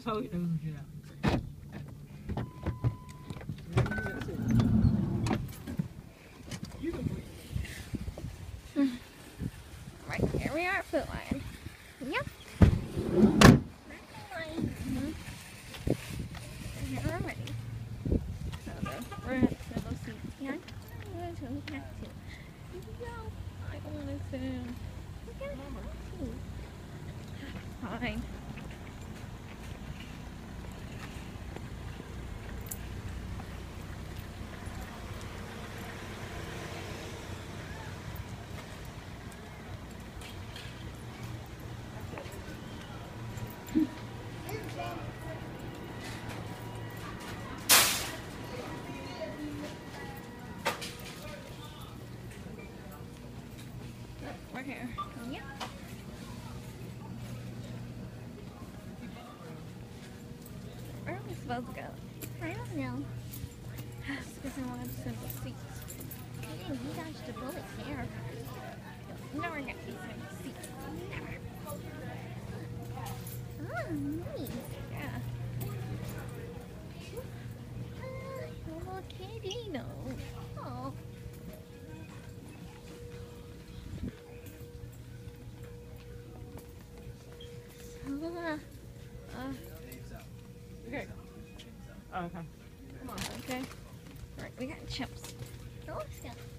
told you. Right, here we are at Foot Lion. Yep. Here we're ready. So we're at the seats. Yeah, I'm going to have to. No, I don't want to sit down. We're going to have to. Fine. We're here. Yep. Where are we supposed to go? I don't know. It's because I wanted simple seats. Hey, you dodged a bullet here. You'll never get these simple seats. Never. Oh, nice. Yeah. Little kitty, no. Oh. Okay. Oh, okay. Come on, okay. Alright, we got chips. Oh, let's go.